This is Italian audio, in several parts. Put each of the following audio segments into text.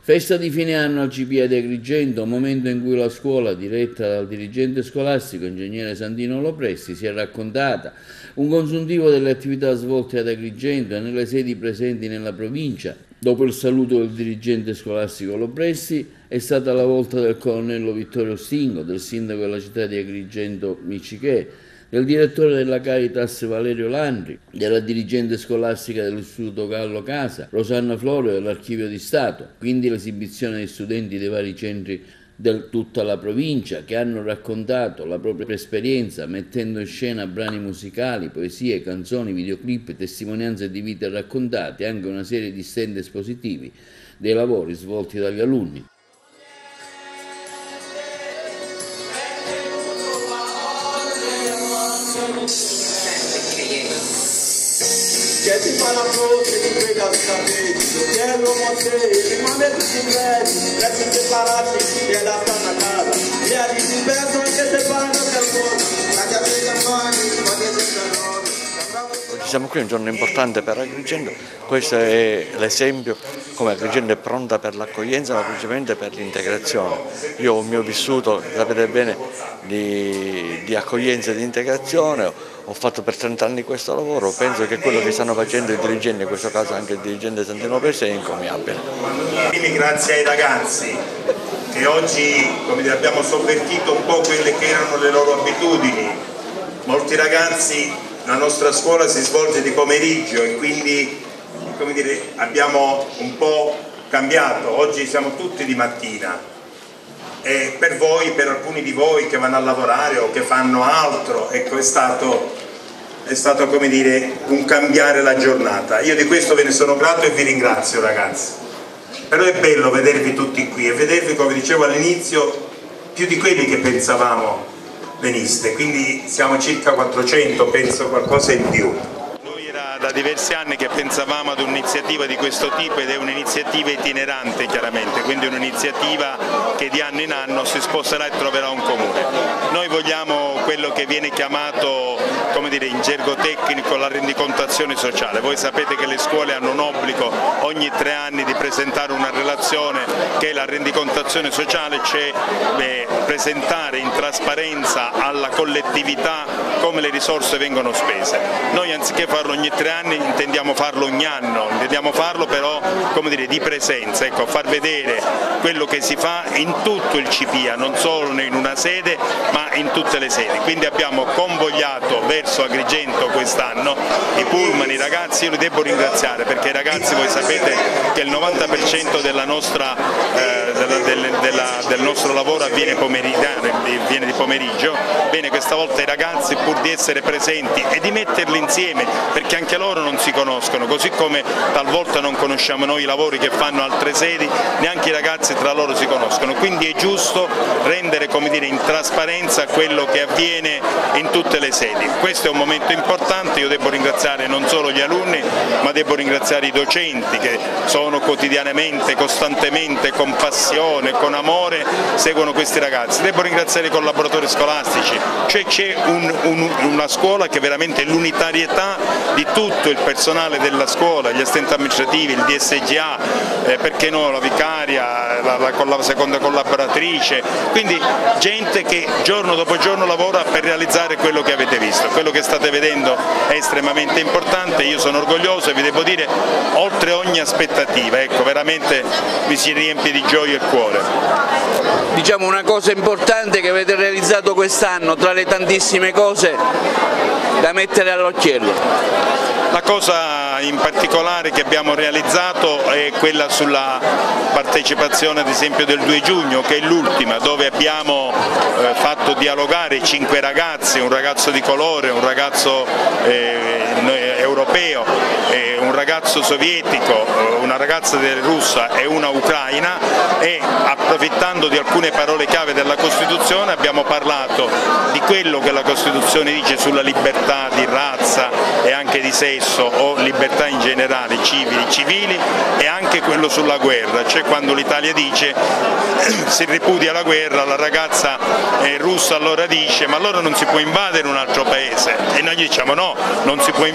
Festa di fine anno al CPA di Agrigento, momento in cui la scuola, diretta dal dirigente scolastico, ingegnere Santino Lopresti, si è raccontata un consuntivo delle attività svolte ad Agrigento e nelle sedi presenti nella provincia. Dopo il saluto del dirigente scolastico Lopresti è stata la volta del colonnello Vittorio Stingo, del sindaco della città di Agrigento Miccichè, del direttore della Caritas Valerio Landri, della dirigente scolastica dell'Istituto Gallo Casa, Rosanna Florio dell'Archivio di Stato, quindi l'esibizione di studenti dei vari centri di tutta la provincia che hanno raccontato la propria esperienza mettendo in scena brani musicali, poesie, canzoni, videoclip, testimonianze di vite raccontate e anche una serie di stand espositivi dei lavori svolti dagli alunni. Chiedi fa la croce di quei capelli, chiedo monte, rimane tutti brevi, resti separati e da stanno a casa, gli ali si perdono anche se fanno del mondo, la capella mani, ma che senza nome. Oggi siamo qui, è un giorno importante per Agrigento, questo è l'esempio come Agrigento è pronta per l'accoglienza ma principalmente per l'integrazione. Io ho il mio vissuto, sapete bene, di accoglienza e di integrazione, ho fatto per 30 anni questo lavoro, penso che quello che stanno facendo i dirigenti, in questo caso anche il dirigente Santino Lopresti, è incommiabile. Grazie ai ragazzi che oggi, come dire, abbiamo sovvertito un po' quelle che erano le loro abitudini. Molti ragazzi, la nostra scuola si svolge di pomeriggio e quindi, come dire, abbiamo un po' cambiato, oggi siamo tutti di mattina. E per voi, per alcuni di voi che vanno a lavorare o che fanno altro, ecco, è stato come dire un cambiare la giornata. Io di questo ve ne sono grato e vi ringrazio, ragazzi. Però è bello vedervi tutti qui e vedervi, come dicevo all'inizio, più di quelli che pensavamo veniste, quindi siamo circa 400, penso qualcosa in più. Da diversi anni che pensavamo ad un'iniziativa di questo tipo ed è un'iniziativa itinerante chiaramente, quindi un'iniziativa che di anno in anno si sposterà e troverà un comune. Noi vogliamo quello che viene chiamato, come dire, in gergo tecnico la rendicontazione sociale. Voi sapete che le scuole hanno un obbligo ogni 3 anni di presentare una relazione che è la rendicontazione sociale, cioè presentare in trasparenza alla collettività come le risorse vengono spese. Noi anziché farlo ogni 3 anni intendiamo farlo ogni anno, intendiamo farlo però, come dire, di presenza, ecco, far vedere quello che si fa in tutto il CPA, non solo in una sede ma in tutte le sedi. Quindi abbiamo convogliato verso Agrigento quest'anno i pullman, i ragazzi. Io li devo ringraziare perché i ragazzi, voi sapete che il 90% del nostro lavoro avviene di pomeriggio. Bene, questa volta i ragazzi, pur di essere presenti e di metterli insieme, perché anche loro non si conoscono, così come talvolta non conosciamo noi i lavori che fanno altre sedi, neanche i ragazzi tra loro si conoscono, quindi è giusto rendere, come dire, in trasparenza quello che avviene in tutte le sedi. Questo è un momento importante, io devo ringraziare non solo gli alunni ma devo ringraziare i docenti che sono quotidianamente, costantemente, con passione, con amore seguono questi ragazzi, devo ringraziare i collaboratori scolastici, cioè c'è una scuola che veramente è l'unitarietà di tutto il personale della scuola, gli assistenti amministrativi, il DSGA, perché no, la vicaria, la seconda collaboratrice, quindi gente che giorno dopo giorno lavora per realizzare quello che avete visto. Quello che state vedendo è estremamente importante, io sono orgoglioso e vi devo dire oltre ogni aspettativa, ecco, veramente mi si riempie di gioia il cuore. Diciamo una cosa importante che avete realizzato quest'anno tra le tantissime cose da mettere all'occhiello. La cosa in particolare che abbiamo realizzato è quella sulla partecipazione ad esempio del 2 giugno, che è l'ultima, dove abbiamo fatto dialogare 5 ragazzi, un ragazzo di colore, un ragazzo europeo, un ragazzo sovietico, una ragazza russa e una ucraina, e approfittando di alcune parole chiave della Costituzione abbiamo parlato di quello che la Costituzione dice sulla libertà di razza e anche di sesso o libertà in generale, civili, e anche quello sulla guerra, cioè quando l'Italia dice si ripudia la guerra, la ragazza russa allora dice ma allora non si può invadere un altro paese, e noi diciamo no, non si può invadere,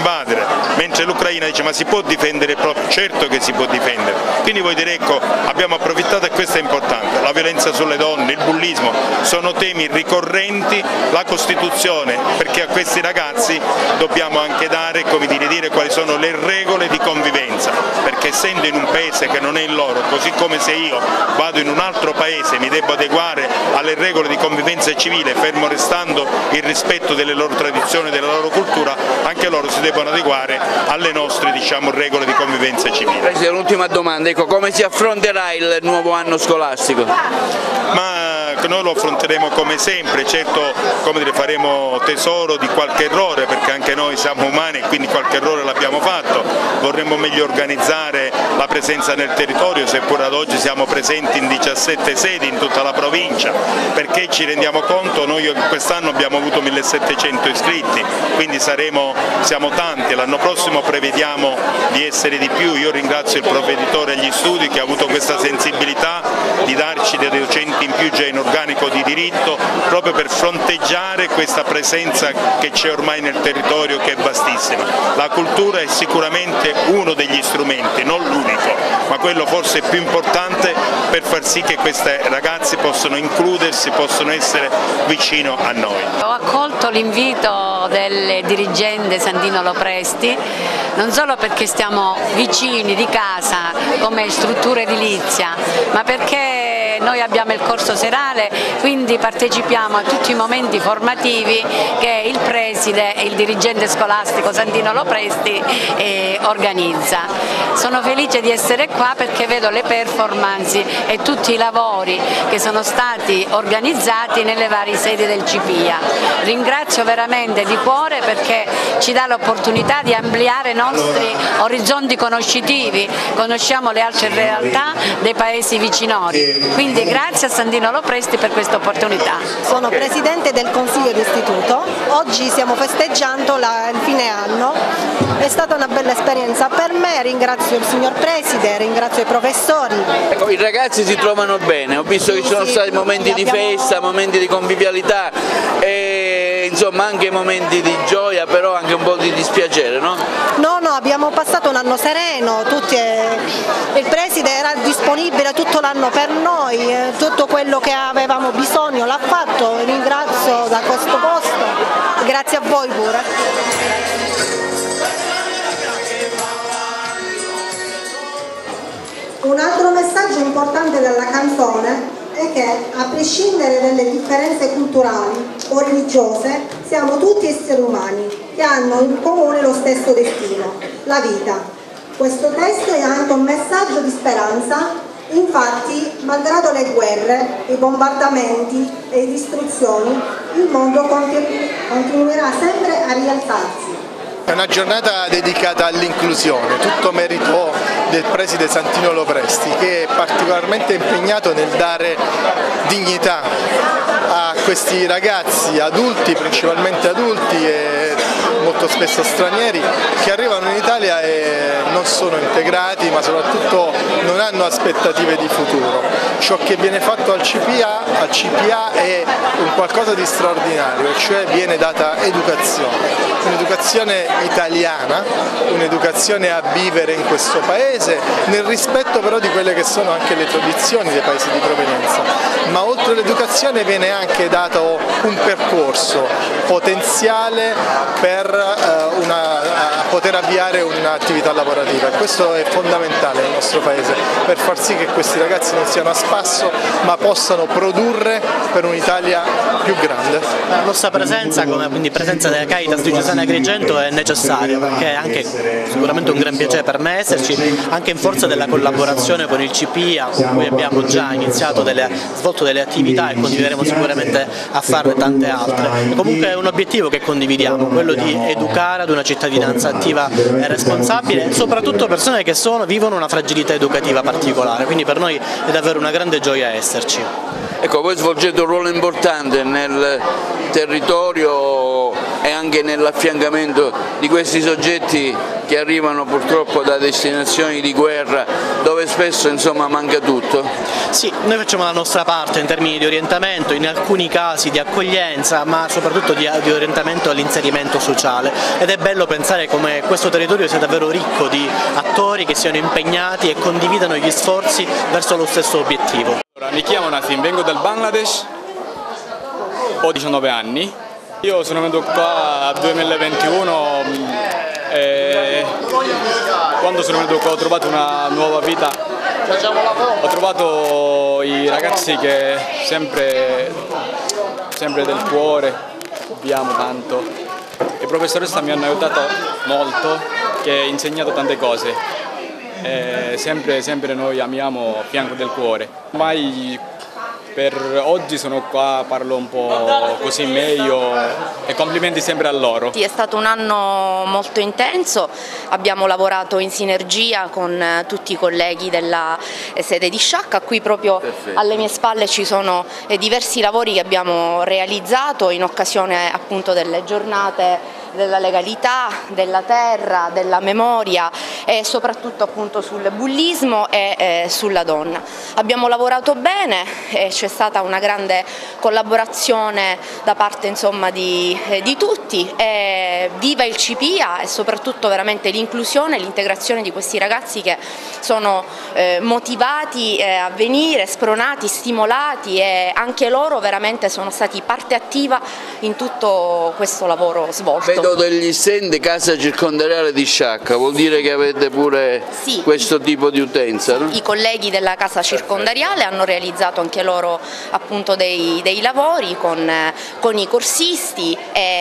mentre l'Ucraina dice ma si può difendere proprio? Certo che si può difendere, quindi voglio dire, ecco, abbiamo approfittato e questo è importante, la violenza sulle donne, il bullismo sono temi ricorrenti, la Costituzione, perché a questi ragazzi dobbiamo anche dare, come dire quali sono le regole di convivenza, perché essendo in un paese che non è il loro, così come se io vado in un altro paese mi devo adeguare alle regole di convivenza civile, fermo restando il rispetto delle loro tradizioni e della loro cultura, anche loro si devono adeguare alle nostre, diciamo, regole di convivenza civile. L'ultima domanda, ecco, come si affronterà il nuovo anno scolastico? Ma noi lo affronteremo come sempre, certo, come dire, faremo tesoro di qualche errore, perché anche noi siamo umani e quindi qualche errore l'abbiamo fatto, vorremmo meglio organizzare la presenza nel territorio, seppur ad oggi siamo presenti in 17 sedi in tutta la provincia, perché ci rendiamo conto, noi quest'anno abbiamo avuto 1700 iscritti, quindi siamo tanti, l'anno prossimo prevediamo di essere di più. Io ringrazio il provveditore agli studi che ha avuto questa sensibilità di darci dei docenti in più già in organico di diritto, proprio per fronteggiare questa presenza che c'è ormai nel territorio, che è vastissima. La cultura è sicuramente uno degli strumenti, non l'unico, ma quello forse più importante per far sì che questi ragazzi possano includersi, possano essere vicino a noi. Ho accolto l'invito del dirigente Sandino Lopresti, non solo perché stiamo vicini di casa come struttura edilizia, ma perché noi abbiamo il corso serale, quindi partecipiamo a tutti i momenti formativi che il preside e il dirigente scolastico Sandino Lopresti organizza. Sono felice di essere qua perché vedo le performance e tutti i lavori che sono stati organizzati nelle varie sedi del CPIA. Ringrazio veramente di cuore perché ci dà l'opportunità di ampliare i nostri orizzonti conoscitivi, conosciamo le altre realtà dei paesi vicinori. Quindi grazie a Sandino Lopresti per questa opportunità. Sono presidente del consiglio d'istituto, oggi stiamo festeggiando il fine anno, è stata una bella esperienza per me, ringrazio il signor preside, ringrazio i professori. Ecco, i ragazzi si trovano bene, ho visto che ci sono stati momenti di festa, momenti di convivialità e insomma anche momenti di gioia, però anche un po' di dispiacere, no? No, abbiamo passato un anno sereno, il preside era disponibile tutto l'anno per noi, tutto quello che avevamo bisogno l'ha fatto, ringrazio da questo posto, grazie a voi pure. Un altro messaggio importante della canzone è che, a prescindere dalle differenze culturali o religiose, siamo tutti esseri umani che hanno in comune lo stesso destino, la vita. Questo testo è anche un messaggio di speranza, infatti, malgrado le guerre, i bombardamenti e le distruzioni, il mondo continuerà sempre a rialzarsi. È una giornata dedicata all'inclusione, tutto merito del preside Sandino Lopresti, che è particolarmente impegnato nel dare dignità a questi ragazzi adulti, principalmente adulti e molto spesso stranieri, che arrivano in Italia e non sono integrati, ma soprattutto non hanno aspettative di futuro. Ciò che viene fatto al CPA è un qualcosa di straordinario, cioè viene data educazione, un'educazione italiana, un'educazione a vivere in questo paese, nel rispetto però di quelle che sono anche le tradizioni dei paesi di provenienza, ma oltre all'educazione viene anche dato un percorso potenziale per poter avviare un'attività lavorativa, e questo è fondamentale nel nostro paese per far sì che questi ragazzi non siano a spasso ma possano produrre per un'Italia più grande. La nostra presenza, come quindi presenza della Caritas Diocesana Agrigento, è necessaria perché è anche sicuramente un gran piacere per me esserci, anche in forza della collaborazione con il CPIA, con cui abbiamo già svolto delle attività e continueremo sicuramente a farne tante altre. E comunque è un obiettivo che condividiamo, quello di educare ad una cittadinanza attiva e responsabile, soprattutto persone che vivono una fragilità educativa particolare, quindi per noi è davvero una grande gioia esserci. Ecco, voi svolgete un ruolo importante nel territorio e anche nell'affiancamento di questi soggetti che arrivano purtroppo da destinazioni di guerra dove spesso insomma manca tutto? Sì, noi facciamo la nostra parte in termini di orientamento, in alcuni casi di accoglienza, ma soprattutto di orientamento all'inserimento sociale, ed è bello pensare come questo territorio sia davvero ricco di attori che siano impegnati e condividano gli sforzi verso lo stesso obiettivo. Mi chiamo Nasim, vengo dal Bangladesh, ho 19 anni, io sono venuto qua nel 2021 e quando sono venuto qua ho trovato una nuova vita, ho trovato i ragazzi che sempre del cuore, abbiamo tanto, e professoressa mi hanno aiutato molto, che ha insegnato tante cose. Sempre noi amiamo a fianco del cuore. Ormai per oggi sono qua, parlo un po' così meglio e complimenti sempre a loro. È stato un anno molto intenso, abbiamo lavorato in sinergia con tutti i colleghi della sede di Sciacca, qui proprio alle mie spalle ci sono diversi lavori che abbiamo realizzato in occasione appunto delle giornate della legalità, della terra, della memoria e soprattutto appunto sul bullismo e sulla donna. Abbiamo lavorato bene e c'è stata una grande collaborazione da parte insomma di tutti. Viva il CPIA e soprattutto veramente l'inclusione e l'integrazione di questi ragazzi che sono motivati a venire, spronati, stimolati, e anche loro veramente sono stati parte attiva in tutto questo lavoro svolto. Vedo degli stand casa circondariale di Sciacca, vuol dire che avete pure questo tipo di utenza, no? I colleghi della casa circondariale hanno realizzato anche loro appunto dei lavori con i corsisti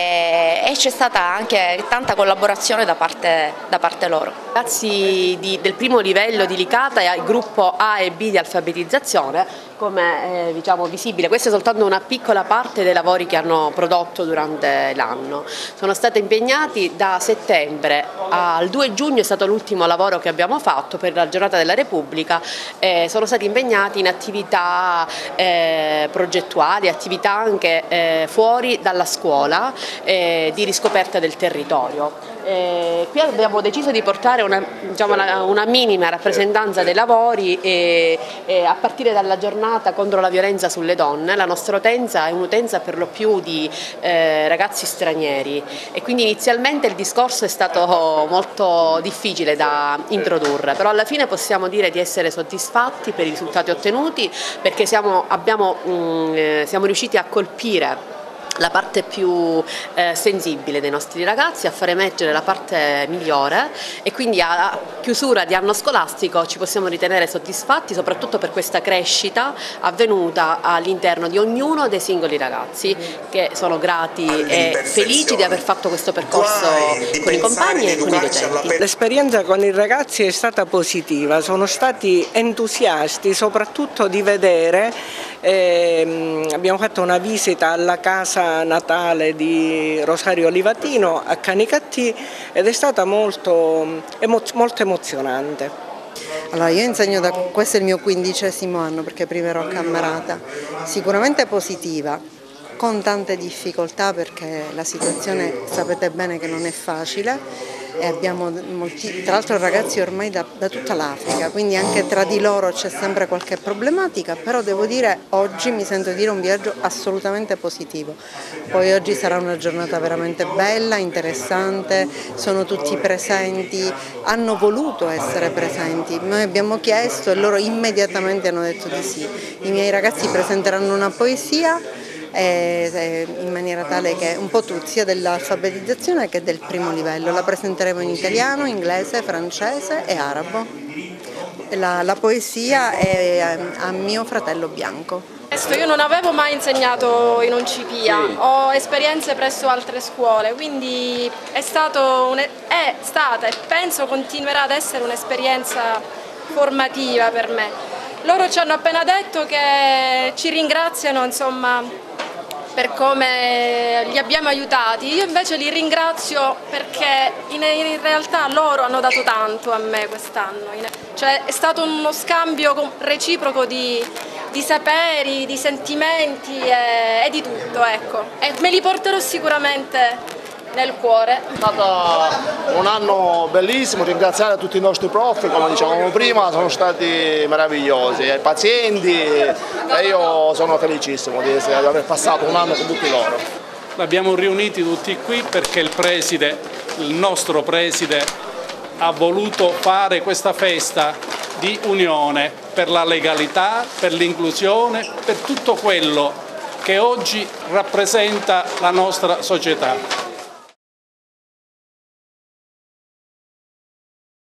e c'è stata anche tanta collaborazione da parte loro. Ragazzi del primo livello di Licata e il gruppo A e B di alfabetizzazione, come diciamo visibile, questa è soltanto una piccola parte dei lavori che hanno prodotto durante l'anno. Sono stati impegnati da settembre al 2 giugno, è stato l'ultimo lavoro che abbiamo fatto per la giornata della Repubblica, sono stati impegnati in attività progettuali, attività anche fuori dalla scuola, di riscoperta del territorio. Qui abbiamo deciso di portare una minima rappresentanza dei lavori a partire dalla giornata contro la violenza sulle donne. La nostra utenza è un'utenza per lo più di ragazzi stranieri e quindi inizialmente il discorso è stato molto difficile da introdurre, però alla fine possiamo dire di essere soddisfatti per i risultati ottenuti, perché siamo riusciti a colpire la parte più sensibile dei nostri ragazzi, a far emergere la parte migliore, e quindi a chiusura di anno scolastico ci possiamo ritenere soddisfatti soprattutto per questa crescita avvenuta all'interno di ognuno dei singoli ragazzi, che sono grati e felici di aver fatto questo percorso con i compagni e con i docenti. L'esperienza con i ragazzi è stata positiva, sono stati entusiasti soprattutto di vedere, abbiamo fatto una visita alla casa natale di Rosario Livatino a Canicattì ed è stata molto emozionante. Allora, io insegno questo è il mio 15° anno, perché prima ero a Cammarata, sicuramente positiva, con tante difficoltà perché la situazione sapete bene che non è facile e abbiamo molti, tra l'altro ragazzi ormai da tutta l'Africa, quindi anche tra di loro c'è sempre qualche problematica, però devo dire oggi mi sento dire un viaggio assolutamente positivo. Poi oggi sarà una giornata veramente bella, interessante, sono tutti presenti, hanno voluto essere presenti, noi abbiamo chiesto e loro immediatamente hanno detto di sì. I miei ragazzi presenteranno una poesia in maniera tale che un po' tutti, sia dell'alfabetizzazione che del primo livello, la presenteremo in italiano, inglese, francese e arabo. La poesia è a mio fratello Bianco. Io non avevo mai insegnato in un CPIA, ho esperienze presso altre scuole, quindi è stata e penso continuerà ad essere un'esperienza formativa per me. Loro ci hanno appena detto che ci ringraziano, insomma, per come li abbiamo aiutati. Io invece li ringrazio perché in realtà loro hanno dato tanto a me quest'anno, cioè è stato uno scambio reciproco di saperi, di sentimenti e di tutto, ecco. E me li porterò sicuramente nel cuore. È stato un anno bellissimo, ringraziare tutti i nostri prof, come dicevamo prima, sono stati meravigliosi, i pazienti, e io sono felicissimo di aver passato un anno con tutti loro. L'abbiamo riuniti tutti qui perché il nostro preside ha voluto fare questa festa di unione per la legalità, per l'inclusione, per tutto quello che oggi rappresenta la nostra società.